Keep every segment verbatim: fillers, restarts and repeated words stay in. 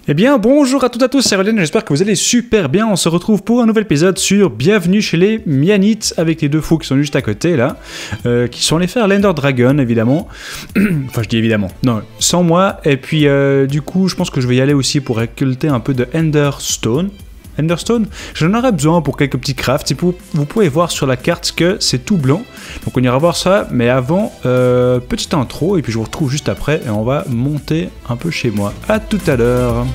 Eh bien, bonjour à toutes et à tous, c'est Roden, j'espère que vous allez super bien. On se retrouve pour un nouvel épisode sur Bienvenue chez les Mianites, avec les deux fous qui sont juste à côté, là, euh, qui sont les frères Lender Dragon, évidemment. Enfin, je dis évidemment, non, sans moi. Et puis, euh, du coup, je pense que je vais y aller aussi pour récolter un peu de Ender Stone. Enderstone, j'en aurais besoin pour quelques petits crafts. Et pour, vous pouvez voir sur la carte que c'est tout blanc. Donc on ira voir ça, mais avant, euh, petite intro, et puis je vous retrouve juste après, et on va monter un peu chez moi. À tout à l'heure.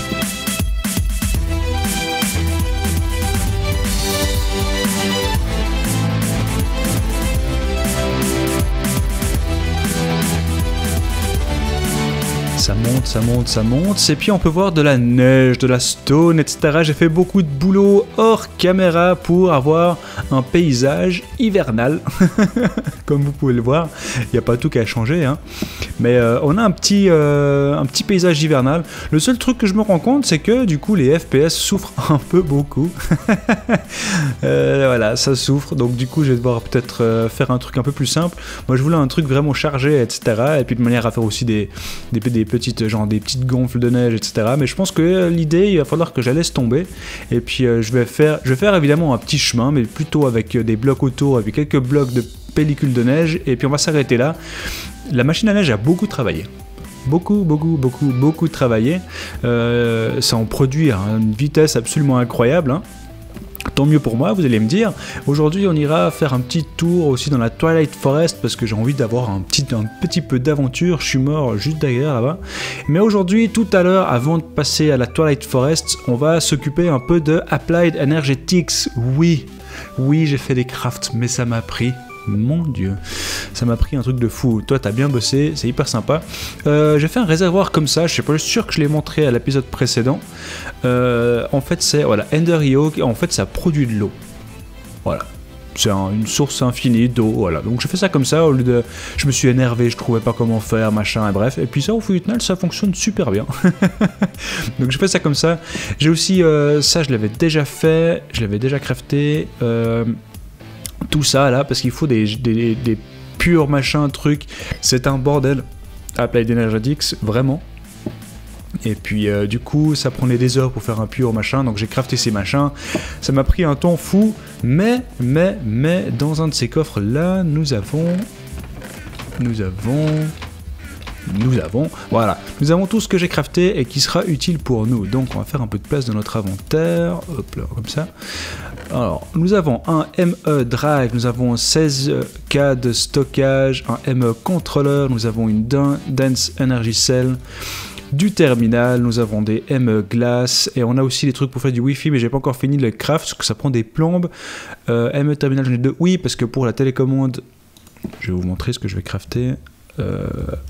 Ça monte, ça monte, ça monte, et puis on peut voir de la neige, de la stone, et cetera. J'ai fait beaucoup de boulot hors caméra pour avoir un paysage hivernal. Comme vous pouvez le voir, il n'y a pas tout qu'à changer, hein. Mais euh, on a un petit, euh, un petit paysage hivernal. Le seul truc que je me rends compte, c'est que du coup les F P S souffrent un peu beaucoup. euh, voilà, ça souffre, donc du coup je vais devoir peut-être euh, faire un truc un peu plus simple. Moi je voulais un truc vraiment chargé, et cetera. Et puis de manière à faire aussi des, des, des petites, genre des petites gonfles de neige, et cetera. Mais je pense que euh, l'idée, il va falloir que je la laisse tomber. Et puis euh, je vais faire, je vais faire évidemment un petit chemin, mais plutôt avec euh, des blocs autour, avec quelques blocs de pellicule de neige. Et puis on va s'arrêter là. La machine à neige a beaucoup travaillé. Beaucoup, beaucoup, beaucoup, beaucoup travaillé. Euh, ça en produit à une vitesse absolument incroyable, hein. Tant mieux pour moi, vous allez me dire. Aujourd'hui, on ira faire un petit tour aussi dans la Twilight Forest parce que j'ai envie d'avoir un petit, un petit peu d'aventure. Je suis mort juste derrière là-bas. Mais aujourd'hui, tout à l'heure, avant de passer à la Twilight Forest, on va s'occuper un peu de Applied Energetics. Oui, oui, j'ai fait des crafts, mais ça m'a pris... Mon Dieu, ça m'a pris un truc de fou. Toi, t'as bien bossé, c'est hyper sympa. Euh, j'ai fait un réservoir comme ça, je suis pas sûr que je l'ai montré à l'épisode précédent. Euh, en fait, c'est voilà, Ender E O, en fait, ça produit de l'eau. Voilà. C'est un, une source infinie d'eau, voilà. Donc, je fais ça comme ça, au lieu de... Je me suis énervé, je trouvais pas comment faire, machin, et bref. Et puis ça, au final, ça fonctionne super bien. Donc, je fais ça comme ça. J'ai aussi... Euh, ça, je l'avais déjà fait, je l'avais déjà crafté. Euh... Tout ça là, parce qu'il faut des, des, des purs machins, trucs. C'est un bordel. Applied Energetics, vraiment. Et puis euh, du coup, ça prenait des heures pour faire un pur machin. Donc j'ai crafté ces machins. Ça m'a pris un temps fou. Mais, mais, mais, dans un de ces coffres là, nous avons... Nous avons... Nous avons, voilà, nous avons tout ce que j'ai crafté et qui sera utile pour nous. Donc on va faire un peu de place dans notre inventaire, hop là, comme ça. Alors, nous avons un M E Drive, nous avons seize K de stockage, un M E Controller, nous avons une Dense Energy Cell, du terminal, nous avons des M E Glass, et on a aussi des trucs pour faire du Wi-Fi, mais j'ai pas encore fini le craft, parce que ça prend des plombes. Euh, M E Terminal, j'en ai deux, oui, parce que pour la télécommande, je vais vous montrer ce que je vais crafter. Euh...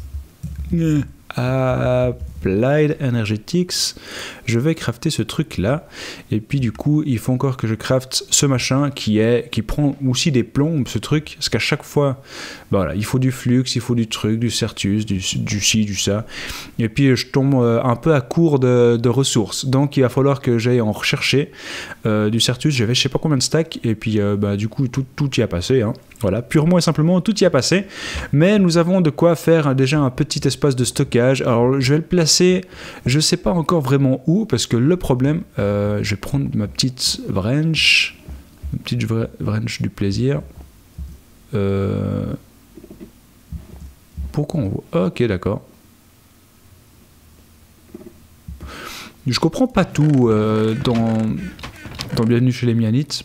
Applied Energetics, je vais crafter ce truc là, et puis du coup il faut encore que je crafte ce machin qui est qui prend aussi des plombes, ce truc, parce qu'à chaque fois ben voilà, il faut du flux, il faut du truc, du certus, du, du ci, du ça, et puis je tombe un peu à court de, de ressources, donc il va falloir que j'aille en rechercher euh, du certus. J'avais je sais pas combien de stacks, et puis euh, bah, du coup tout, tout y a passé, hein. Voilà, purement et simplement, tout y a passé. Mais nous avons de quoi faire déjà un petit espace de stockage. Alors, je vais le placer, je sais pas encore vraiment où, parce que le problème, euh, je vais prendre ma petite wrench, ma petite wrench du plaisir. Euh, pourquoi on voit... Ok, d'accord. Je comprends pas tout euh, dans, dans Bienvenue chez les Mianites.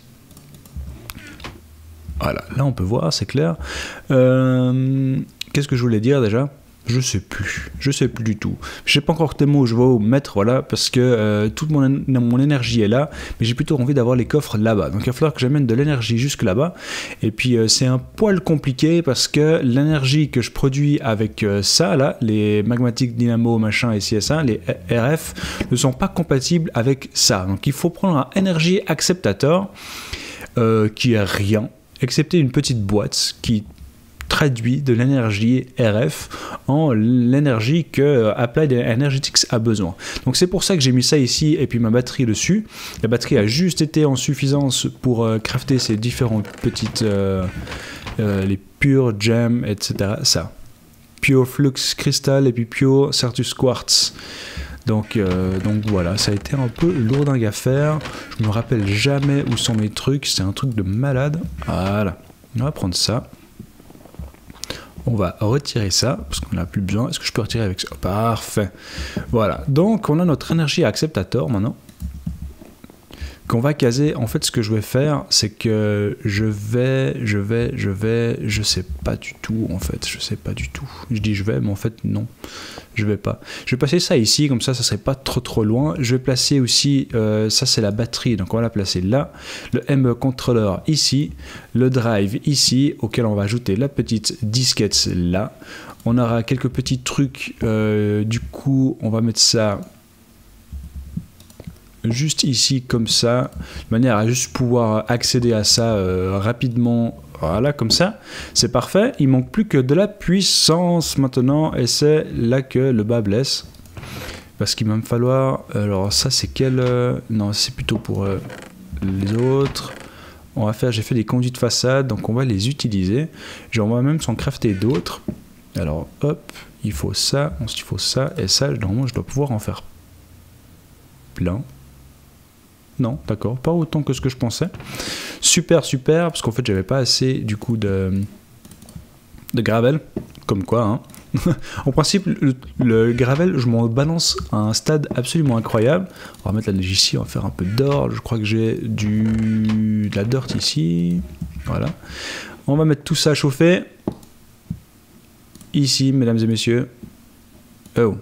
Voilà, là on peut voir, c'est clair. Euh, Qu'est-ce que je voulais dire déjà ? Je sais plus, je sais plus du tout. Je sais pas encore tellement où je vais mettre, voilà, parce que euh, toute mon, mon énergie est là, mais j'ai plutôt envie d'avoir les coffres là-bas. Donc il va falloir que j'amène de l'énergie jusque là-bas. Et puis euh, c'est un poil compliqué parce que l'énergie que je produis avec euh, ça, là, les Magmatic Dynamo, machin et C S A, les R F, ne sont pas compatibles avec ça. Donc il faut prendre un Energy Acceptator euh, qui est rien, excepté une petite boîte qui traduit de l'énergie R F en l'énergie que Applied Energetics a besoin. Donc c'est pour ça que j'ai mis ça ici et puis ma batterie dessus. La batterie a juste été en suffisance pour euh, crafter ces différentes petites euh, euh, les Pure Gem, et cetera. Ça. Pure Flux Crystal et puis Pure Certus Quartz. Donc, euh, donc voilà, ça a été un peu lourdingue à faire. Je me rappelle jamais où sont mes trucs. C'est un truc de malade. Voilà. On va prendre ça. On va retirer ça, parce qu'on n'a plus besoin. Est-ce que je peux retirer avec ça? Parfait. Voilà. Donc, on a notre énergie acceptator maintenant. Qu'on va caser. En fait, ce que je vais faire, c'est que je vais, je vais, je vais, je sais pas du tout, en fait, je sais pas du tout. Je dis je vais, mais en fait, non, je vais pas. Je vais placer ça ici, comme ça, ça serait pas trop trop loin. Je vais placer aussi, euh, ça c'est la batterie, donc on va la placer là. Le M controller ici, le drive ici, auquel on va ajouter la petite disquette là. On aura quelques petits trucs, euh, du coup, on va mettre ça juste ici comme ça, de manière à juste pouvoir accéder à ça euh, rapidement, voilà, comme ça, c'est parfait. Il manque plus que de la puissance maintenant, et c'est là que le bas blesse, parce qu'il va me falloir, alors ça c'est quel, euh, non c'est plutôt pour euh, les autres, on va faire, j'ai fait des conduits de façade, donc on va les utiliser, on va même s'en crafter d'autres, alors hop, il faut ça, ensuite il faut ça, et ça, normalement je dois pouvoir en faire plein. Non, d'accord, pas autant que ce que je pensais. Super, super, parce qu'en fait, j'avais pas assez, du coup, de, de gravel, comme quoi, hein. En principe, le, le gravel, je m'en balance à un stade absolument incroyable. On va mettre la neige ici, on va faire un peu d'or. Je crois que j'ai du de la dirt ici. Voilà. On va mettre tout ça à chauffer. Ici, mesdames et messieurs. Oh.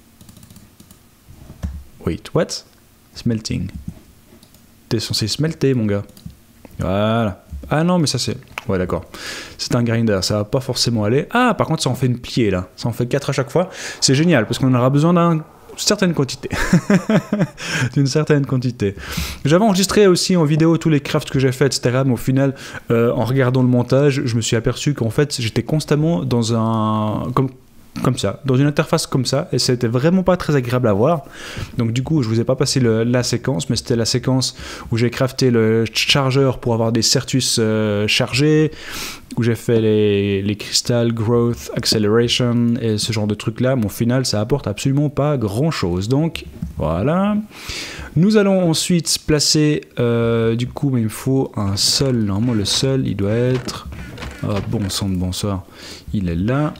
Wait, what? Smelting. T'es censé smelter, mon gars. Voilà. Ah non, mais ça c'est... Ouais, d'accord. C'est un grinder, ça va pas forcément aller. Ah, par contre, ça en fait une pliée, là. Ça en fait quatre à chaque fois. C'est génial, parce qu'on aura besoin d'une certaine quantité. D'une certaine quantité. J'avais enregistré aussi en vidéo tous les crafts que j'ai fait, et cetera. Mais au final, euh, en regardant le montage, je me suis aperçu qu'en fait, j'étais constamment dans un... Comme... comme ça, dans une interface comme ça, et c'était vraiment pas très agréable à voir. Donc du coup, je vous ai pas passé le, la séquence, mais c'était la séquence où j'ai crafté le chargeur pour avoir des Certus euh, chargés, où j'ai fait les, les Crystal Growth Acceleration et ce genre de trucs là, mais au final ça apporte absolument pas grand chose. Donc voilà. Nous allons ensuite placer, euh, du coup, il me faut un sol. Normalement le sol il doit être, oh, bon sang de bonsoir, il est là.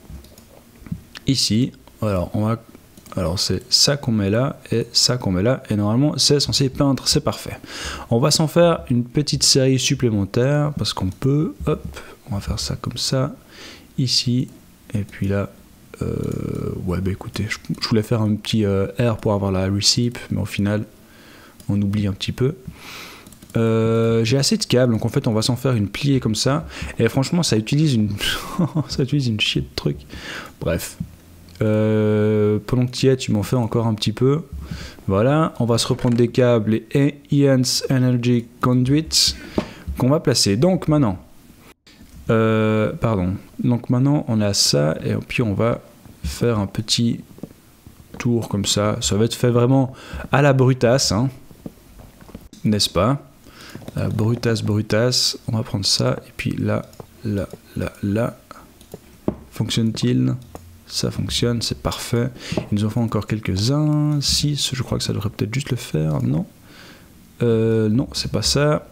Ici, alors on va, alors c'est ça qu'on met là et ça qu'on met là, et normalement c'est censé peindre, c'est parfait. On va s'en faire une petite série supplémentaire parce qu'on peut, hop, on va faire ça comme ça, ici, et puis là, euh, ouais bah écoutez, je, je voulais faire un petit euh, R pour avoir la receipt, mais au final on oublie un petit peu. Euh, j'ai assez de câbles, donc en fait on va s'en faire une pliée comme ça, et franchement ça utilise une ça utilise une chier de trucs. Bref, euh, pendant que tu y es, tu m'en fais encore un petit peu. Voilà, on va se reprendre des câbles et Ian's Energy Conduits qu'on va placer. Donc maintenant, euh, pardon, donc maintenant on a ça, et puis on va faire un petit tour comme ça. Ça va être fait vraiment à la brutasse, hein, n'est-ce pas? La brutasse, brutasse, on va prendre ça, et puis là, là, là, là, fonctionne-t-il? Ça fonctionne, c'est parfait. Il nous en faut encore quelques-uns, six, je crois que ça devrait peut-être juste le faire, non? Euh, non, c'est pas ça.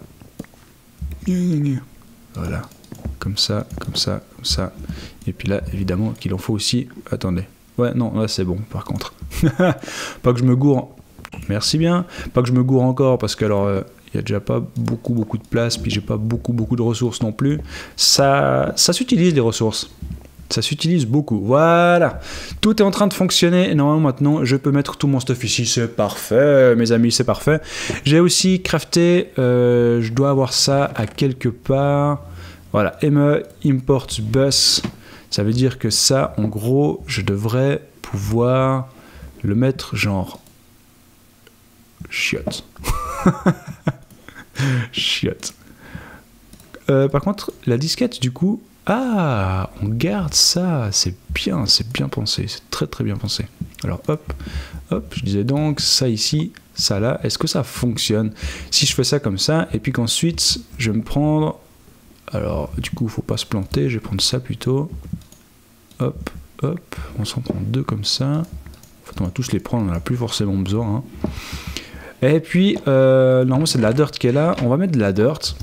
Voilà, comme ça, comme ça, comme ça, et puis là, évidemment, qu'il en faut aussi, attendez, ouais, non, là c'est bon, par contre. Pas que je me gourre, merci bien, pas que je me gourre encore, parce que alors... Euh, il n'y a déjà pas beaucoup beaucoup de place, puis j'ai pas beaucoup beaucoup de ressources non plus. Ça, ça s'utilise les ressources. Ça s'utilise beaucoup. Voilà. Tout est en train de fonctionner. Et normalement maintenant, je peux mettre tout mon stuff ici. C'est parfait, mes amis, c'est parfait. J'ai aussi crafté, euh, je dois avoir ça à quelque part. Voilà, me import bus. Ça veut dire que ça, en gros, je devrais pouvoir le mettre genre... Chiotte. Chiotte. Euh, par contre, la disquette, du coup... Ah, on garde ça. C'est bien, c'est bien pensé. C'est très très bien pensé. Alors, hop, hop, je disais donc, ça ici, ça là. Est-ce que ça fonctionne? Si je fais ça comme ça, et puis qu'ensuite, je vais me prendre... Alors, du coup, faut pas se planter. Je vais prendre ça plutôt. Hop, hop. On s'en prend deux comme ça. fait, on va tous les prendre, on n'en a plus forcément besoin. Hein. Et puis, euh, normalement, c'est de la dirt qui est là. On va mettre de la dirt.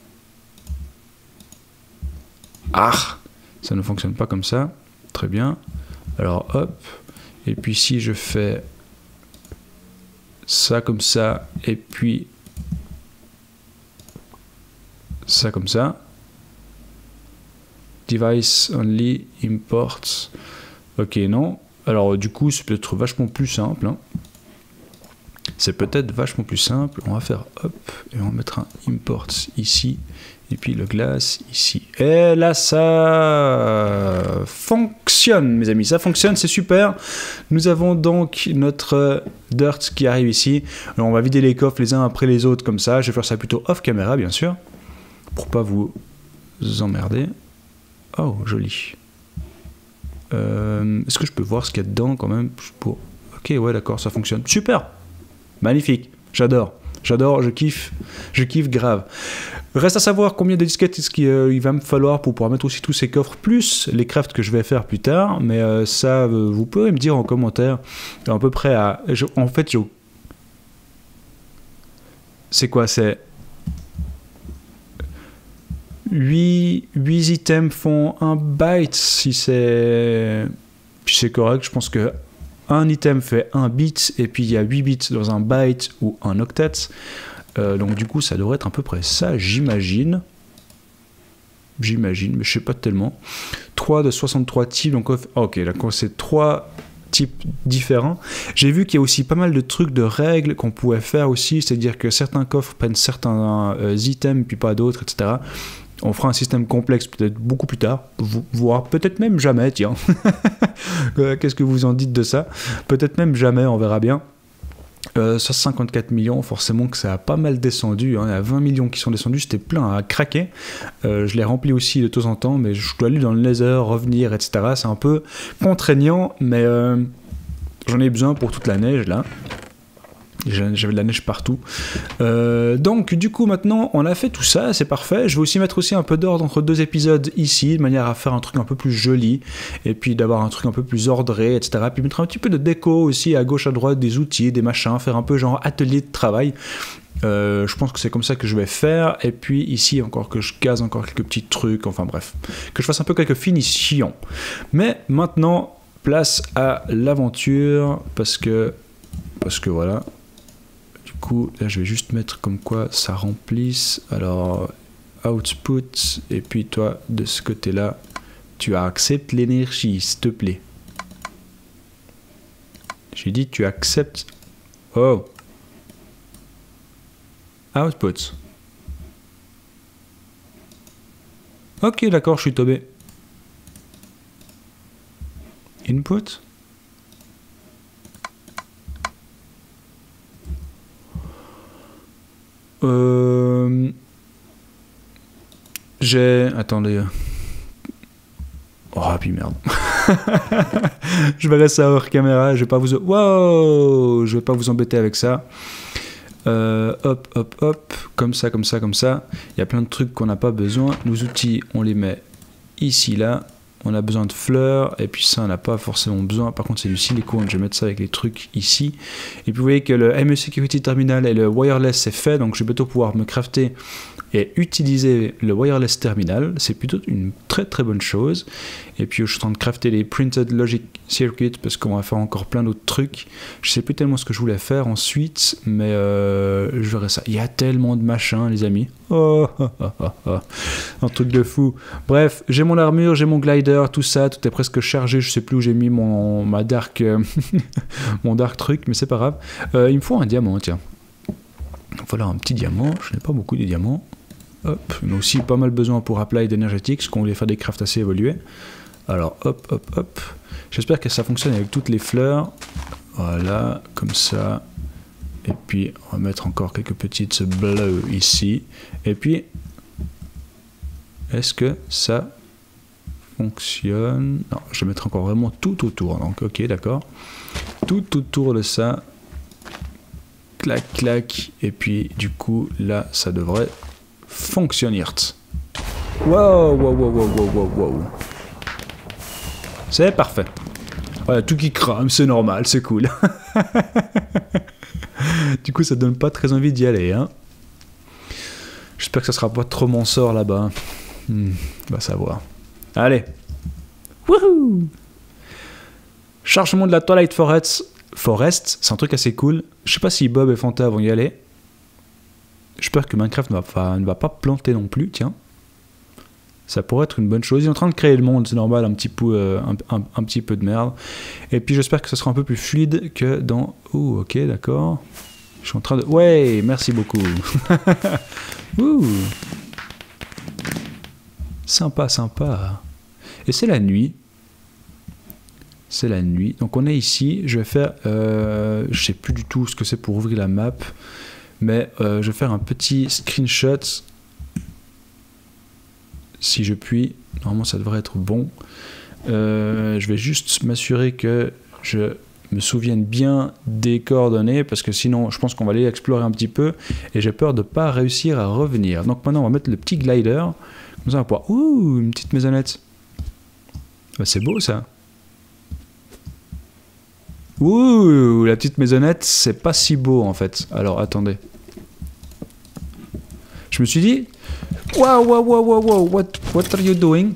Ah, ça ne fonctionne pas comme ça. Très bien. Alors, hop. Et puis, si je fais ça comme ça, et puis ça comme ça. Device only imports. Ok, non. Alors, du coup, c'est peut-être vachement plus simple. Hein. C'est peut-être vachement plus simple. On va faire hop, et on va mettre un import ici. Et puis le glace ici. Et là, ça fonctionne, mes amis. Ça fonctionne, c'est super. Nous avons donc notre dirt qui arrive ici. Alors, on va vider les coffres les uns après les autres comme ça. Je vais faire ça plutôt off caméra, bien sûr. Pour pas vous emmerder. Oh, joli. Euh, Est-ce que je peux voir ce qu'il y a dedans quand même pour... Ok, ouais, d'accord, ça fonctionne. Super. Magnifique. J'adore. J'adore, je kiffe. Je kiffe grave. Reste à savoir combien de disquettes est-ce qu'il euh, il va me falloir pour pouvoir mettre aussi tous ces coffres, plus les crafts que je vais faire plus tard. Mais euh, ça, euh, vous pouvez me dire en commentaire. À peu près à... Je, en fait, je... C'est quoi? C'est... huit, huit items font un byte. Si c'est... Si c'est correct, je pense que un item fait un bit. Et puis il y a huit bits dans un byte ou un octet. Euh, donc du coup ça devrait être à peu près ça, j'imagine. J'imagine, mais je sais pas tellement. trois de soixante-trois types, donc ok, d'accord, c'est trois types différents. J'ai vu qu'il y a aussi pas mal de trucs, de règles qu'on pouvait faire aussi, c'est-à-dire que certains coffres prennent certains euh, items, puis pas d'autres, et cetera. On fera un système complexe peut-être beaucoup plus tard, voire peut-être même jamais, tiens. Qu'est-ce que vous en dites de ça? Peut-être même jamais, on verra bien. Euh, ça cinquante-quatre millions, forcément que ça a pas mal descendu, hein. Il y a vingt millions qui sont descendus, c'était plein à craquer. Euh, je l'ai rempli aussi de temps en temps, mais je dois aller dans le nether, revenir, et cetera. C'est un peu contraignant, mais euh, j'en ai besoin pour toute la neige là. J'avais de la neige partout. Euh, donc du coup maintenant on a fait tout ça, c'est parfait. Je vais aussi mettre aussi un peu d'ordre entre deux épisodes ici, de manière à faire un truc un peu plus joli, et puis d'avoir un truc un peu plus ordré, et cetera. Puis mettre un petit peu de déco aussi à gauche à droite, des outils, des machins, faire un peu genre atelier de travail. Euh, je pense que c'est comme ça que je vais faire. Et puis ici encore que je case encore quelques petits trucs, enfin bref, que je fasse un peu quelques finitions. Mais maintenant place à l'aventure, parce que parce que voilà. Du coup, là, je vais juste mettre comme quoi ça remplisse. Alors, output, et puis toi, de ce côté-là, tu acceptes l'énergie, s'il te plaît. J'ai dit, tu acceptes. Oh. Output. Ok, d'accord, je suis tombé. Input. Euh, j'ai... Attendez. Oh, puis merde. Je verrai ça hors caméra. Je vais pas vous... Wow, je vais pas vous embêter avec ça. Euh, hop, hop, hop. Comme ça, comme ça, comme ça. Il y a plein de trucs qu'on n'a pas besoin. Nos outils, on les met ici, là. On a besoin de fleurs, et puis ça, on n'a pas forcément besoin. Par contre, c'est du silicone, je vais mettre ça avec les trucs ici. Et puis, vous voyez que le M E Security Terminal et le wireless, c'est fait. Donc, je vais bientôt pouvoir me crafter et utiliser le wireless terminal. C'est plutôt une très, très bonne chose. Et puis, je suis en train de crafter les Printed Logic Circuits, parce qu'on va faire encore plein d'autres trucs. Je sais plus tellement ce que je voulais faire ensuite, mais euh, je verrai ça. Il y a tellement de machins, les amis. Oh, oh, oh, oh, oh. Un truc de fou. Bref, j'ai mon armure, j'ai mon glider, tout ça, tout est presque chargé. Je sais plus où j'ai mis mon ma dark euh, mon dark truc, mais c'est pas grave. Euh, il me faut un diamant, tiens. Voilà un petit diamant. Je n'ai pas beaucoup de diamants. Hop, on a aussi pas mal besoin pour Applied Energetics, parce qu'on voulait faire des crafts assez évolués. Alors hop, hop, hop. J'espère que ça fonctionne avec toutes les fleurs. Voilà, comme ça. Et puis, on va mettre encore quelques petites bleues ici. Et puis, est-ce que ça fonctionne? Non, je vais mettre encore vraiment tout autour. Donc, ok, d'accord. Tout autour de ça. Clac, clac. Et puis, du coup, là, ça devrait fonctionner. Wow, wow, wow, wow, wow, wow, wow. C'est parfait. Voilà, tout qui crame, c'est normal, c'est cool. Du coup, ça donne pas très envie d'y aller. Hein. J'espère que ça sera pas trop mon sort là-bas. Hmm, on va savoir. Allez. Wouhou! Chargement de la Twilight Forest. Forest, c'est un truc assez cool. Je sais pas si Bob et Fanta vont y aller. J'espère que Minecraft ne va, pas, ne va pas planter non plus, tiens. Ça pourrait être une bonne chose. Ils sont en train de créer le monde, c'est normal, un petit peu, euh, un, un, un petit peu de merde. Et puis j'espère que ce sera un peu plus fluide que dans... Oh, ok, d'accord. Je suis en train de... Ouais, merci beaucoup. Ouh. Sympa, sympa. Et c'est la nuit. C'est la nuit. Donc on est ici. Je vais faire... Euh, je sais plus du tout ce que c'est pour ouvrir la map. Mais euh, je vais faire un petit screenshot. Si je puis. Normalement ça devrait être bon. Euh, je vais juste m'assurer que je me souvienne bien des coordonnées. Parce que sinon je pense qu'on va aller explorer un petit peu. Et j'ai peur de ne pas réussir à revenir. Donc maintenant on va mettre le petit glider. Comme ça on va pouvoir... Ouh, une petite maisonnette. Bah, c'est beau ça. Ouh, la petite maisonnette, c'est pas si beau en fait. Alors attendez. Je me suis dit, waouh, waouh, waouh, waouh, wow, what, what are you doing?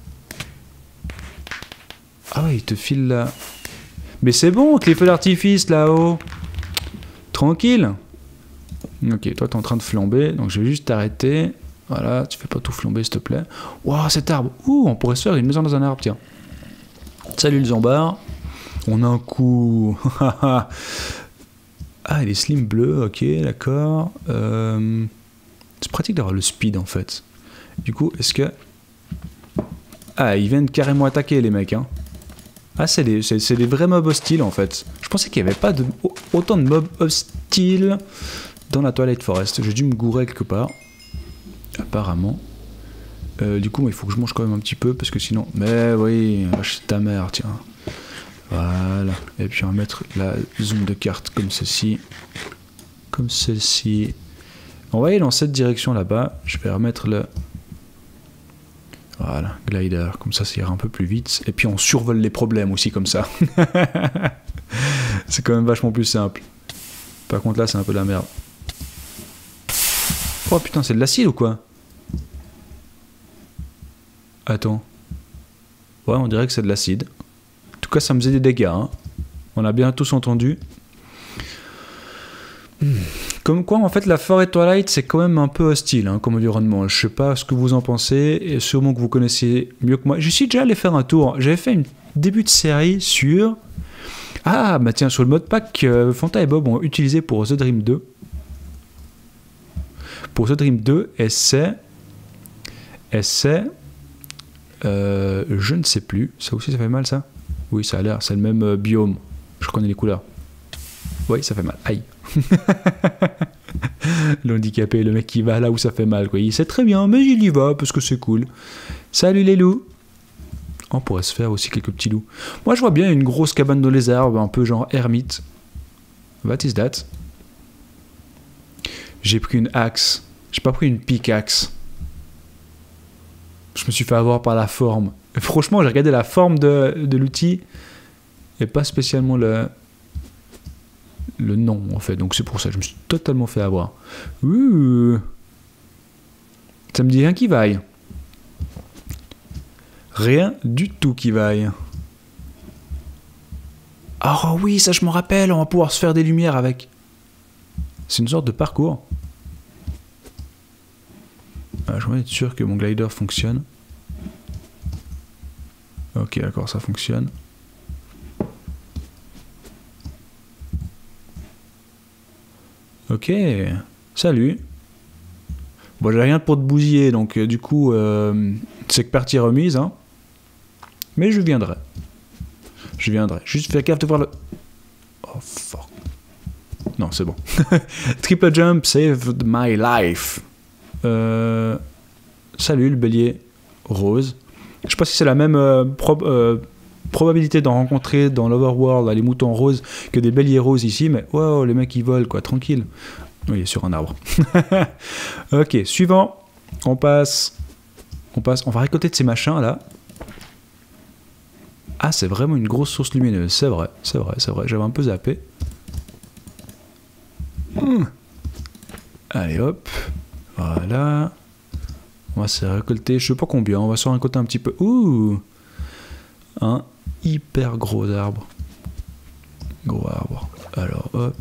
Ah ouais, il te file là. Mais c'est bon, que les feux d'artifice là-haut. Tranquille. Ok, toi t'es en train de flamber, donc je vais juste t'arrêter. Voilà, tu fais pas tout flamber s'il te plaît. Waouh, cet arbre. Ouh, on pourrait se faire une maison dans un arbre, tiens. Salut le zombard. On a un coup. Ah, il est slim bleu, ok, d'accord. Euh... C'est pratique d'avoir le speed en fait. Du coup, est-ce que... Ah, ils viennent carrément attaquer les mecs. Hein. Ah, c'est des, c'est des vrais mobs hostiles en fait. Je pensais qu'il n'y avait pas de, autant de mobs hostiles dans la Twilight Forest. J'ai dû me gourer quelque part. Apparemment. Euh, du coup, il faut que je mange quand même un petit peu parce que sinon... Mais oui, c'est ta mère, tiens. Voilà, et puis on va mettre la zoom de carte comme ceci, comme celle-ci. On va aller dans cette direction là-bas. Je vais remettre le... Voilà, glider, comme ça ça ira un peu plus vite. Et puis on survole les problèmes aussi comme ça. C'est quand même vachement plus simple. Par contre là c'est un peu de la merde. Oh putain, c'est de l'acide ou quoi? Attends. Ouais, on dirait que c'est de l'acide. En tout cas, ça me faisait des dégâts. Hein. On a bien tous entendu. Hmm. Comme quoi, en fait, la forêt Twilight, c'est quand même un peu hostile hein, comme environnement. Je sais pas ce que vous en pensez, et sûrement que vous connaissez mieux que moi. Je suis déjà allé faire un tour. J'avais fait un début de série sur... Ah, bah tiens, sur le mode pack que euh, Fanta et Bob ont utilisé pour The Dream deux. Pour The Dream deux, et c'est... Et c'est... Euh, je ne sais plus. Ça aussi, ça fait mal, ça? Oui, ça a l'air. C'est le même euh, biome. Je reconnais les couleurs. Oui, ça fait mal. Aïe. L'handicapé, le mec qui va là où ça fait mal, quoi. Il sait très bien, mais il y va parce que c'est cool. Salut les loups. On pourrait se faire aussi quelques petits loups. Moi, je vois bien une grosse cabane dans les arbres, un peu genre ermite. What is that? J'ai pris une axe. J'ai pas pris une pickaxe. Je me suis fait avoir par la forme. Et franchement, j'ai regardé la forme de, de l'outil et pas spécialement le, le nom, en fait. Donc c'est pour ça que je me suis totalement fait avoir. Ouh. Ça me dit rien qui vaille. Rien du tout qui vaille. Oh oui, ça je m'en rappelle, on va pouvoir se faire des lumières avec. C'est une sorte de parcours. Ah, je voudrais être sûr que mon glider fonctionne. Ok, d'accord, ça fonctionne. Ok, salut. Bon, j'ai rien pour te bousiller, donc euh, du coup, euh, c'est que partie remise, hein. Mais je viendrai. Je viendrai. Juste fais gaffe de voir le... Oh, fuck. Non, c'est bon. Triple jump saved my life. Euh, salut le bélier rose. Je sais pas si c'est la même euh, prob euh, probabilité d'en rencontrer dans l'Overworld, là, les moutons roses, que des béliers roses ici, mais wow, les mecs ils volent quoi, tranquille. Oui, il est sur un arbre. Ok, suivant. On passe. On passe. On va récolter de ces machins là. Ah, c'est vraiment une grosse source lumineuse. C'est vrai, c'est vrai, c'est vrai. J'avais un peu zappé. Hum. Allez, hop. Voilà. On va se récolter, je sais pas combien. On va se récolter un petit peu. Ouh. Un hyper gros arbre. Gros arbre. Alors, hop.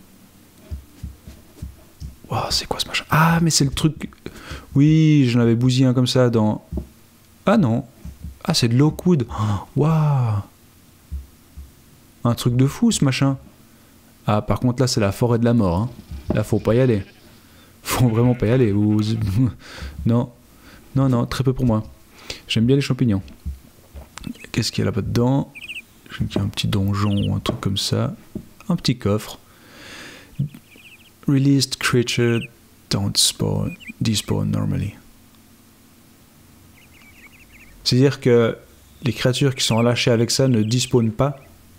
Wow, c'est quoi ce machin? Ah, mais c'est le truc... Oui, j'en avais bousillé un comme ça dans... Ah non. Ah, c'est de l'Oakwood. Waouh. Un truc de fou, ce machin. Ah, par contre, là, c'est la forêt de la mort. Hein. Là, faut pas y aller. Faut vraiment pas y aller. Ou... Non. Non, non, très peu pour moi. J'aime bien les champignons. Qu'est-ce qu'il y a là-bas dedans? J'ai un petit donjon ou un truc comme ça. Un petit coffre. Released creature don't spawn, despawn normally. C'est-à-dire que les créatures qui sont relâchées avec ça ne despawnent pas.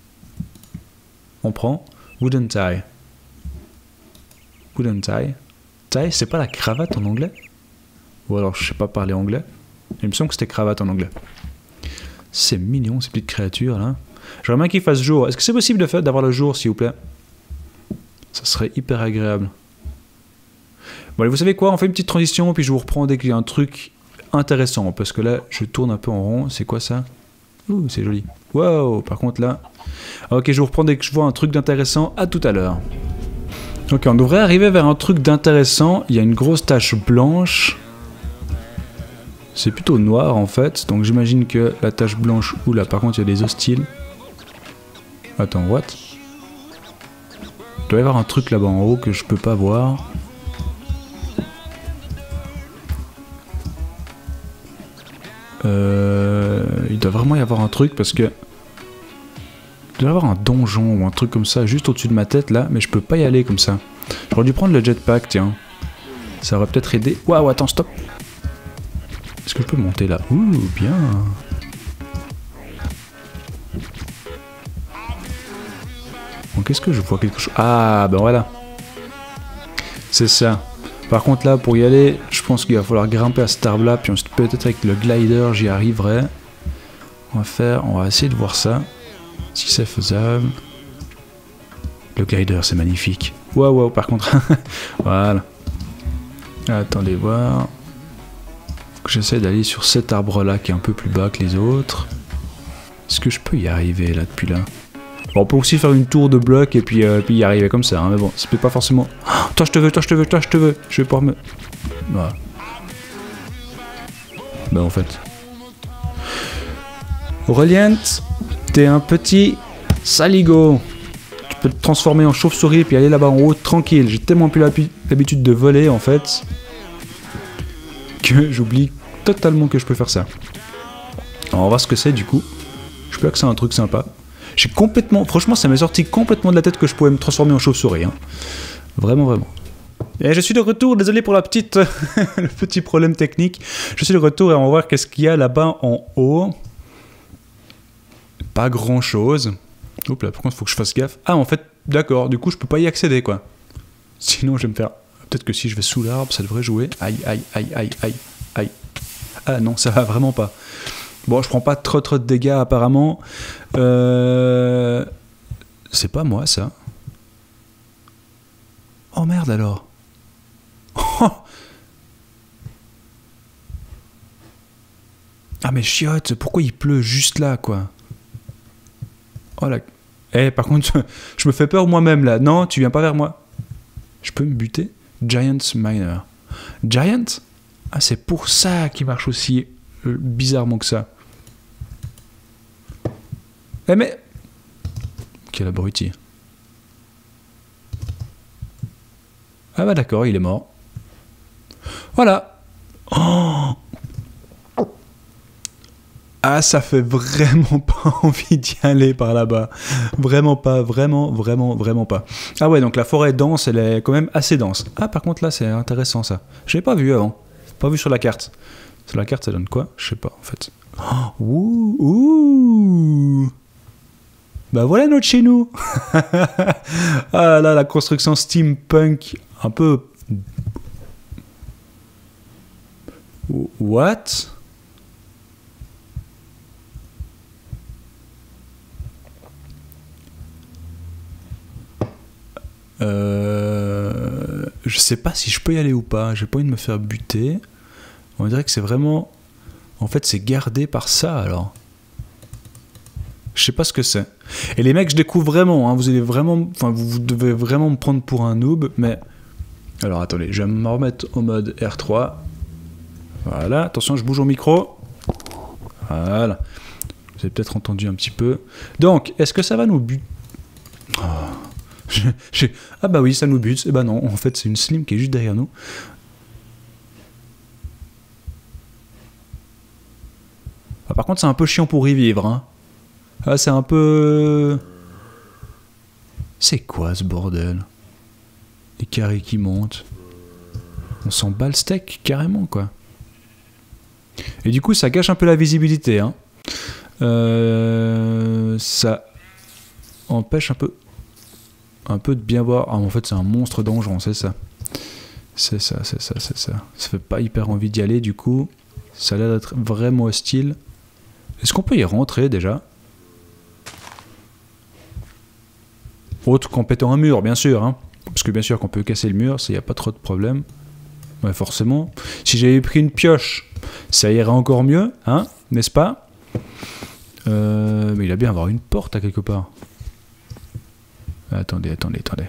On prend wooden tie. Wooden tie. Tie, c'est pas la cravate en anglais? Ou alors je sais pas parler anglais. Il me semble que c'était cravate en anglais. C'est mignon ces petites créatures là. J'aimerais bien qu'il fasse jour. Est-ce que c'est possible de faire d'avoir le jour, s'il vous plaît? Ça serait hyper agréable. Bon, allez, vous savez quoi? On fait une petite transition, puis je vous reprends dès qu'il y a un truc intéressant. Parce que là, je tourne un peu en rond. C'est quoi ça? Ouh, c'est joli. Wow, par contre là... Ok, je vous reprends dès que je vois un truc d'intéressant. À tout à l'heure. Ok, on devrait arriver vers un truc d'intéressant. Il y a une grosse tache blanche. C'est plutôt noir en fait. Donc j'imagine que la tache blanche... Oula, par contre, il y a des hostiles. Attends, what? Il doit y avoir un truc là-bas en haut que je peux pas voir. Euh, il doit vraiment y avoir un truc parce que... Il doit y avoir un donjon ou un truc comme ça juste au-dessus de ma tête là, mais je peux pas y aller comme ça. J'aurais dû prendre le jetpack, tiens. Ça aurait peut-être aidé. Waouh, attends, stop. Est-ce que je peux monter là? Ouh, bien. Donc est-ce que je vois quelque chose? Ah, ben voilà. C'est ça. Par contre là, pour y aller, je pense qu'il va falloir grimper à cet arbre là, puis ensuite peut-être avec le glider j'y arriverai. On va faire, on va essayer de voir ça. Si c'est faisable. Le glider, c'est magnifique. Waouh, waouh, par contre. Voilà. Attendez voir. Faut que j'essaie d'aller sur cet arbre là qui est un peu plus bas que les autres. Est-ce que je peux y arriver là depuis là? Bon, on peut aussi faire une tour de bloc et puis, euh, puis y arriver comme ça, hein, mais bon, c'est peut-être pas forcément... Oh, toi je te veux, toi je te veux, toi je te veux, je vais pouvoir me... Voilà. Bah en fait... Aurélien, t'es un petit saligo. Tu peux te transformer en chauve-souris et puis aller là-bas en haut tranquille. J'ai tellement plus l'habitude de voler en fait que j'oublie totalement que je peux faire ça. Alors on va voir ce que c'est du coup. Je peux que c'est un truc sympa. J'ai complètement, franchement, ça m'est sorti complètement de la tête que je pouvais me transformer en chauve-souris. Hein. Vraiment, vraiment. Et je suis de retour, désolé pour la petite, le petit problème technique. Je suis de retour et on va voir qu'est-ce qu'il y a là-bas en haut. Pas grand-chose. Oups là, par contre, il faut que je fasse gaffe. Ah, en fait, d'accord, du coup, je peux pas y accéder, quoi. Sinon, je vais me faire... Peut-être que si je vais sous l'arbre, ça devrait jouer. Aïe, aïe, aïe, aïe, aïe, aïe. Ah non, ça va vraiment pas. Bon, je prends pas trop trop de dégâts apparemment. Euh... C'est pas moi ça. Oh merde alors. Oh ah mais chiotte, pourquoi il pleut juste là quoi? Oh là. Eh par contre, je me fais peur moi-même là. Non, tu viens pas vers moi. Je peux me buter? Giant Miner. Giant? Ah c'est pour ça qu'il marche aussi euh, bizarrement que ça. Eh mais... Quel abruti. Ah bah d'accord, il est mort. Voilà. Oh ah, ça fait vraiment pas envie d'y aller par là-bas. Vraiment pas, vraiment, vraiment, vraiment pas. Ah ouais, donc la forêt dense, elle est quand même assez dense. Ah, par contre là, c'est intéressant ça. Je l'ai pas vu avant. Pas vu sur la carte. Sur la carte, ça donne quoi? Je sais pas en fait. Oh, ouh, ouh. Bah voilà notre chez nous. Ah là, la construction steampunk, un peu... What? Euh, je sais pas si je peux y aller ou pas. J'ai pas envie de me faire buter. On dirait que c'est vraiment... En fait, c'est gardé par ça, alors. Je sais pas ce que c'est. Et les mecs, je découvre vraiment. Hein, vous allez vraiment... Enfin, vous, vous devez vraiment me prendre pour un noob, mais... Alors, attendez. Je vais me remettre au mode R trois. Voilà. Attention, je bouge au micro. Voilà. Vous avez peut-être entendu un petit peu. Donc, est-ce que ça va nous buter? Oh. Je, je... Ah bah oui, ça nous bute. Eh bah non, en fait, c'est une slim qui est juste derrière nous. Ah, par contre, c'est un peu chiant pour y vivre. Hein. Ah, c'est un peu... C'est quoi ce bordel? Les carrés qui montent. On s'en bat le steak, carrément, quoi. Et du coup, ça gâche un peu la visibilité. Hein. Euh... Ça empêche un peu... Un peu de bien voir... Ah, en fait, c'est un monstre donjon, c'est ça. C'est ça, c'est ça, c'est ça. Ça fait pas hyper envie d'y aller, du coup. Ça a l'air d'être vraiment hostile. Est-ce qu'on peut y rentrer déjà? Autre qu'en pétant un mur, bien sûr. Hein. Parce que bien sûr qu'on peut casser le mur, il n'y a pas trop de problème. Ouais, forcément. Si j'avais pris une pioche, ça irait encore mieux, hein, n'est-ce pas? euh, Mais il a bien avoir une porte à quelque part. Attendez, attendez, attendez.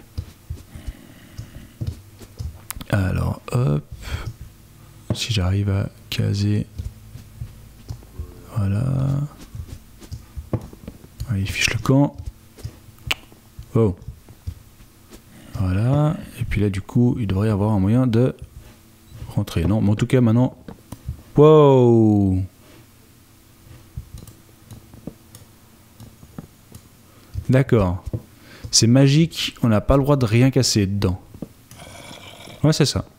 Alors, hop. Si j'arrive à caser... Voilà. Il fiche le camp. Oh. Voilà. Et puis là, du coup, il devrait y avoir un moyen de rentrer. Non, mais en tout cas, maintenant... Wow. D'accord. C'est magique. On n'a pas le droit de rien casser dedans. Ouais, c'est ça.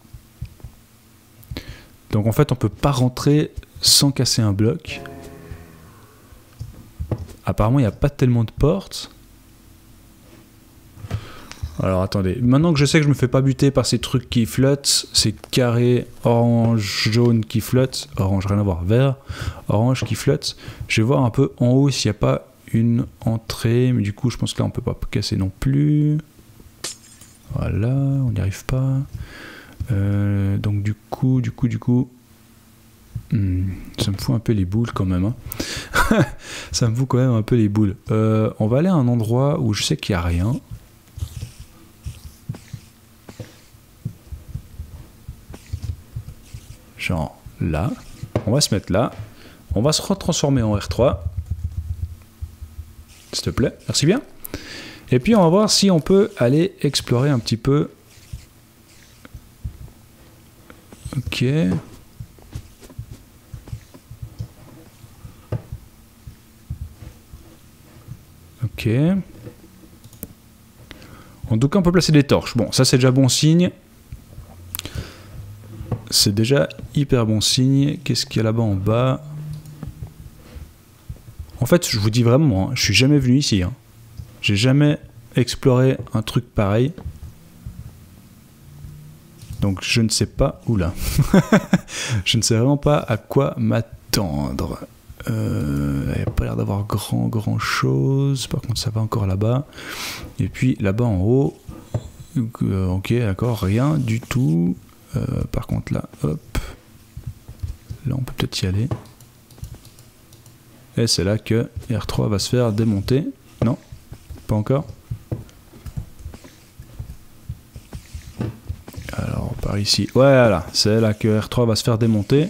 Donc, en fait, on peut pas rentrer sans casser un bloc. Apparemment, il n'y a pas tellement de portes. Alors, attendez. Maintenant que je sais que je me fais pas buter par ces trucs qui flottent, ces carrés orange, jaune qui flottent, orange, rien à voir, vert, orange qui flotte, je vais voir un peu en haut s'il n'y a pas une entrée. Mais du coup, je pense que là, on peut pas casser non plus. Voilà, on n'y arrive pas. Euh, donc, du coup, du coup, du coup... Hmm, ça me fout un peu les boules quand même. Hein. Ça me fout quand même un peu les boules. Euh, on va aller à un endroit où je sais qu'il n'y a rien. Genre là. On va se mettre là. On va se retransformer en R trois. S'il te plaît. Merci bien. Et puis on va voir si on peut aller explorer un petit peu. Ok. Ok. En tout cas, on peut placer des torches. Bon, ça c'est déjà bon signe. C'est déjà hyper bon signe. Qu'est-ce qu'il y a là-bas en bas? En fait, je vous dis vraiment, hein, je suis jamais venu ici. Hein. J'ai jamais exploré un truc pareil. Donc je ne sais pas où là. Je ne sais vraiment pas à quoi m'attendre. Euh, il n'y a pas l'air d'avoir grand grand chose. Par contre, ça va encore là-bas. Et puis là-bas en haut, euh, ok, d'accord, rien du tout. Euh, par contre là, hop, là on peut peut-être y aller. Et c'est là que R trois va se faire démonter. Non, pas encore. Alors par ici, voilà, c'est là que R trois va se faire démonter.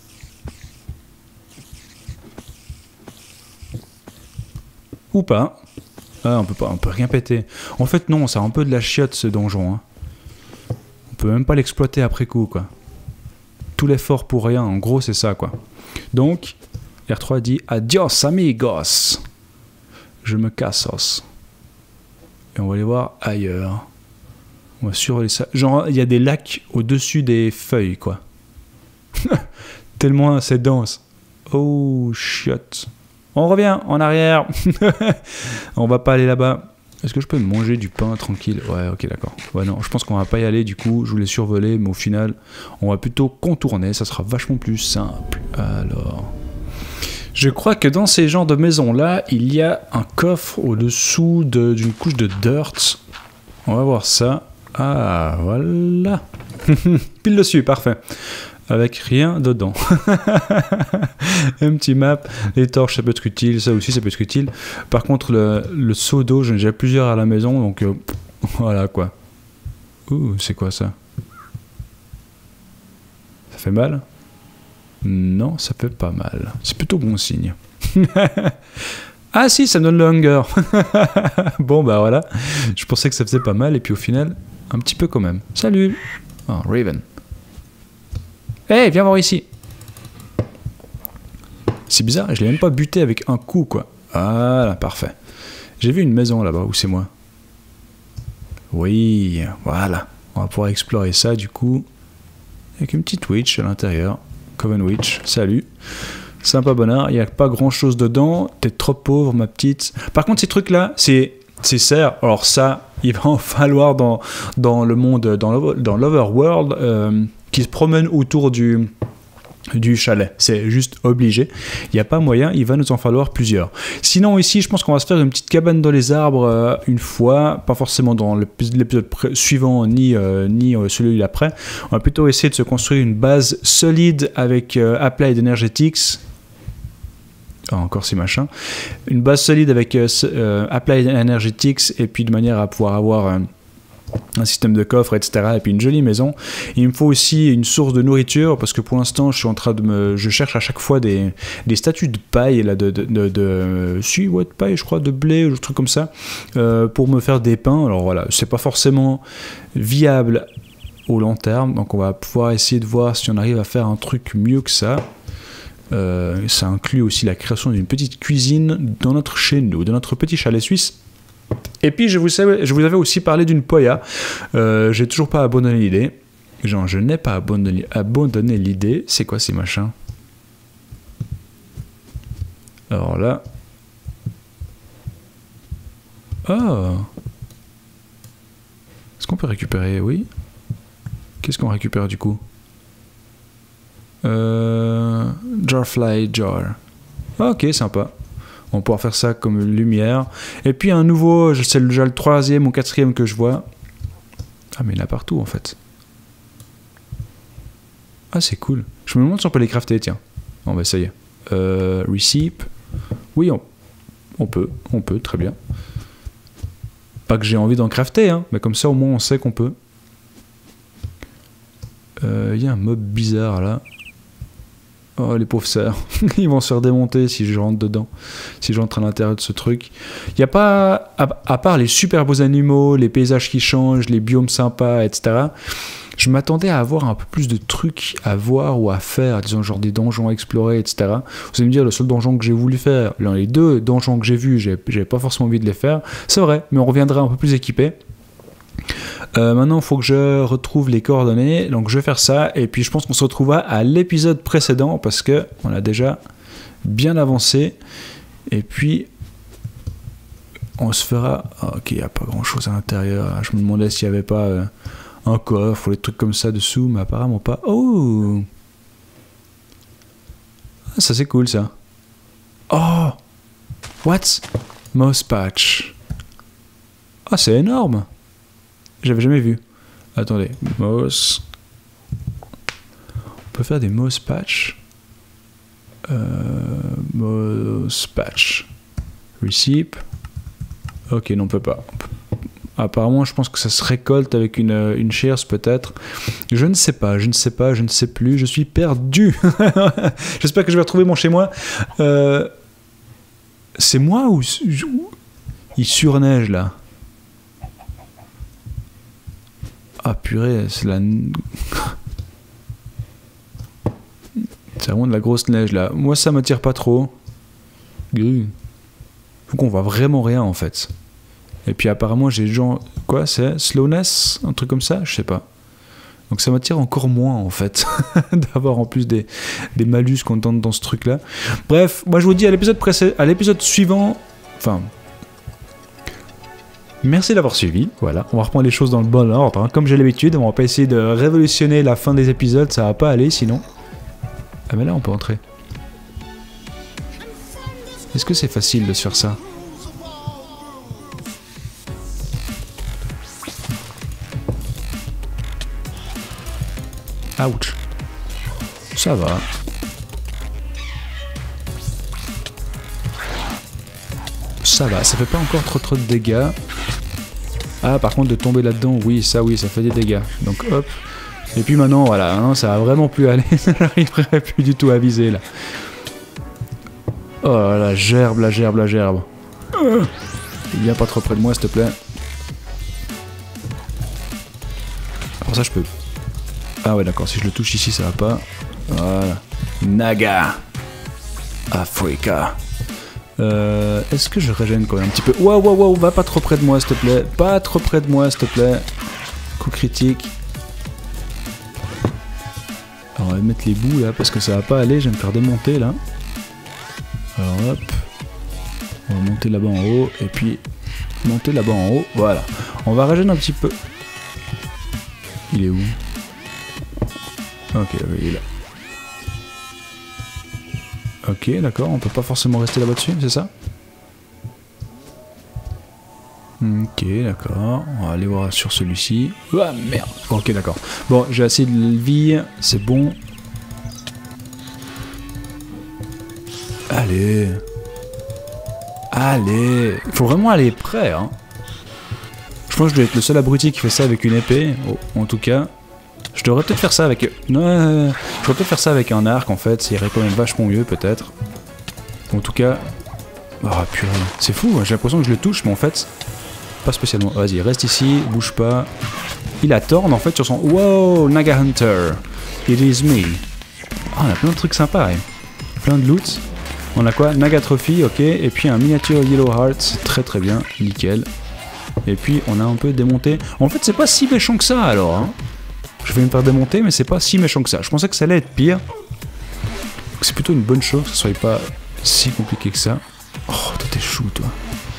Ou pas. Ah, on peut pas, on peut rien péter. En fait non, c'est un peu de la chiotte ce donjon. Hein. On peut même pas l'exploiter après coup, quoi. Tout l'effort pour rien, en gros c'est ça, quoi. Donc, R trois dit adios amigos. Je me cassos. Et on va aller voir ailleurs. On va survoler ça. Genre, il y a des lacs au-dessus des feuilles, quoi. Tellement c'est dense. Oh, chiotte. On revient en arrière. On va pas aller là-bas. Est-ce que je peux manger du pain tranquille? Ouais, ok, d'accord. Ouais, non, je pense qu'on va pas y aller, du coup, je voulais survoler, mais au final, on va plutôt contourner, ça sera vachement plus simple. Alors... Je crois que dans ces genres de maisons-là, il y a un coffre au-dessous d'une couche de dirt. On va voir ça. Ah, voilà. Pile dessus, parfait. Avec rien dedans. Un petit map. Les torches, ça peut être utile. Ça aussi, ça peut être utile. Par contre, le, le seau d'eau, j'en ai déjà plusieurs à la maison. Donc, euh, voilà quoi. Ouh, c'est quoi ça? Ça fait mal? Non, ça fait pas mal. C'est plutôt bon signe. Ah si, ça me donne le hunger. Bon, bah voilà. Je pensais que ça faisait pas mal. Et puis au final, un petit peu quand même. Salut. Oh, Raven. Hey, viens voir ici. C'est bizarre, je l'ai même pas buté avec un coup, quoi. Voilà, parfait. J'ai vu une maison là-bas, où c'est moi? Oui, voilà. On va pouvoir explorer ça, du coup. Avec une petite witch à l'intérieur. Coven Witch, salut. Sympa bonheur, il n'y a pas grand-chose dedans. T'es trop pauvre, ma petite. Par contre, ces trucs-là, c'est... c'est serre. Alors ça, il va en falloir dans, dans le monde, dans l'Overworld, euh, qui se promène autour du, du chalet. C'est juste obligé. Il n'y a pas moyen, il va nous en falloir plusieurs. Sinon ici, je pense qu'on va se faire une petite cabane dans les arbres euh, une fois, pas forcément dans l'épisode suivant, ni, euh, ni euh, celui d'après. On va plutôt essayer de se construire une base solide avec euh, Applied Energetics. Ah, encore ces machins. Une base solide avec euh, euh, Applied Energetics et puis de manière à pouvoir avoir euh, un système de coffre, et cetera. Et puis une jolie maison. Il me faut aussi une source de nourriture parce que pour l'instant, je suis en train de me, je cherche à chaque fois des, des statues de paille là, de, de, de, de si ouais, de paille, je crois, de blé ou des trucs comme ça, euh, pour me faire des pains. Alors voilà, c'est pas forcément viable au long terme, donc on va pouvoir essayer de voir si on arrive à faire un truc mieux que ça. Euh, ça inclut aussi la création d'une petite cuisine dans notre chez nous, dans notre petit chalet suisse. Et puis je vous, savais, je vous avais aussi parlé d'une poya. Euh, j'ai toujours pas abandonné l'idée. Genre, je n'ai pas abandonné, abandonné l'idée. C'est quoi ces machins? Alors là. Oh. Est-ce qu'on peut récupérer? Oui. Qu'est-ce qu'on récupère du coup? Euh, Jarfly Jar. Ok, sympa. On va pouvoir faire ça comme lumière. Et puis un nouveau, c'est déjà le troisième ou quatrième que je vois. Ah, mais il y en a partout en fait. Ah, c'est cool. Je me demande si on peut les crafter, tiens. Bon, bah ça y est. Euh, Receipt. Oui, on, on peut. On peut, très bien. Pas que j'ai envie d'en crafter, hein, mais comme ça au moins on sait qu'on peut. Il euh, y a un mob bizarre là. Oh, les pauvres sœurs. Ils vont se faire démonter si je rentre dedans. Si je rentre à l'intérieur de ce truc. Il n'y a pas, à, à part les super beaux animaux, les paysages qui changent, les biomes sympas, et cetera. Je m'attendais à avoir un peu plus de trucs à voir ou à faire, disons genre des donjons à explorer, et cetera. Vous allez me dire, le seul donjon que j'ai voulu faire, les deux donjons que j'ai vus, j'avais pas forcément envie de les faire. C'est vrai, mais on reviendra un peu plus équipé. Euh, maintenant, il faut que je retrouve les coordonnées, donc je vais faire ça, et puis je pense qu'on se retrouvera à l'épisode précédent, parce que on a déjà bien avancé, et puis on se fera... Oh, ok, il n'y a pas grand chose à l'intérieur, je me demandais s'il n'y avait pas euh, un coffre ou des trucs comme ça dessous, mais apparemment pas. Oh, ah, ça c'est cool ça. Oh, what? Mouse patch. Ah, oh, c'est énorme. J'avais jamais vu. Attendez, mouse. On peut faire des mouse patch. Euh, mouse patch. Receipt. Ok, non, on peut pas. Apparemment, je pense que ça se récolte avec une, une shears peut-être. Je ne sais pas, je ne sais pas, je ne sais plus. Je suis perdu. J'espère que je vais retrouver mon chez moi. Euh, C'est moi ou il surneige là? Ah purée, c'est la... c'est vraiment de la grosse neige là. Moi ça m'attire pas trop. Faut qu'on voit vraiment rien en fait. Et puis apparemment j'ai genre... Quoi c'est? Slowness? Un truc comme ça? Je sais pas. Donc ça m'attire encore moins en fait. D'avoir en plus des, des malus qu'on tente dans ce truc là. Bref, moi je vous dis à l'épisode précédent, à l'épisode suivant... Enfin... Merci d'avoir suivi, voilà, on va reprendre les choses dans le bon ordre, hein. Comme j'ai l'habitude, on va pas essayer de révolutionner la fin des épisodes, ça va pas aller sinon. Ah mais là on peut entrer. Est-ce que c'est facile de se faire ça? Ouch. Ça va. Ça va, ça fait pas encore trop trop de dégâts. Ah, par contre, de tomber là-dedans, oui, ça oui, ça fait des dégâts. Donc hop. Et puis maintenant, voilà, hein, ça va vraiment plus aller. J'arriverai plus du tout à viser là. Oh la gerbe, la gerbe, la gerbe. Viens pas trop près de moi, s'il te plaît. Alors ça, je peux. Ah ouais, d'accord, si je le touche ici, ça va pas. Voilà. Naga. Africa. Euh, Est-ce que je régène quand même un petit peu? Waouh, waouh, waouh, va pas trop près de moi, s'il te plaît. Pas trop près de moi, s'il te plaît. Coup critique. Alors, on va mettre les bouts là, parce que ça va pas aller. Je vais me faire démonter là. Alors hop. On va monter là-bas en haut. Et puis, monter là-bas en haut. Voilà. On va régénérer un petit peu. Il est où? Ok, oui, il est là. Ok, d'accord, on peut pas forcément rester là-bas dessus, c'est ça? Ok, d'accord, on va aller voir sur celui-ci. Ah merde. Ok, d'accord. Bon, j'ai assez de vie, c'est bon. Allez. Allez. Il faut vraiment aller près, hein. Je pense que je dois être le seul abruti qui fait ça avec une épée, oh, en tout cas. Je devrais peut-être faire ça avec... Non, je devrais peut-être faire ça avec un arc, en fait. Ça irait quand même vachement mieux, peut-être. En tout cas... Oh, purée. C'est fou, hein. J'ai l'impression que je le touche, mais en fait... Pas spécialement. Vas-y, reste ici, bouge pas. Il a Thorn, en fait, sur son... Wow, Naga Hunter. It is me. Ah, on a plein de trucs sympas, hein. Plein de loot. On a quoi? Naga Trophy, ok. Et puis un miniature Yellow Heart. Très très bien, nickel. Et puis, on a un peu démonté... En fait, c'est pas si méchant que ça, alors, hein. Je vais me faire démonter, mais c'est pas si méchant que ça. Je pensais que ça allait être pire. C'est plutôt une bonne chose que ce soit pas si compliqué que ça. Oh, toi t'es chou, toi.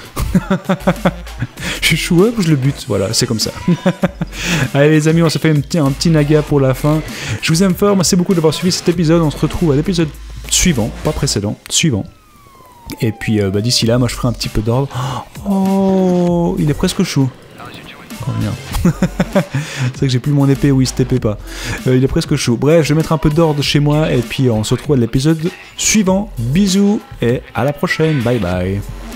Je suis chou, hop, je le bute. Voilà, c'est comme ça. Allez les amis, on s'est fait un petit, un petit naga pour la fin. Je vous aime fort, merci beaucoup d'avoir suivi cet épisode. On se retrouve à l'épisode suivant, pas précédent, suivant. Et puis euh, bah, d'ici là, moi je ferai un petit peu d'ordre. Oh, il est presque chou. Oh merde. C'est vrai que j'ai plus mon épée où il se tépait pas. Euh, il est presque chaud. Bref, je vais mettre un peu d'ordre chez moi et puis on se retrouve à l'épisode suivant. Bisous et à la prochaine. Bye bye.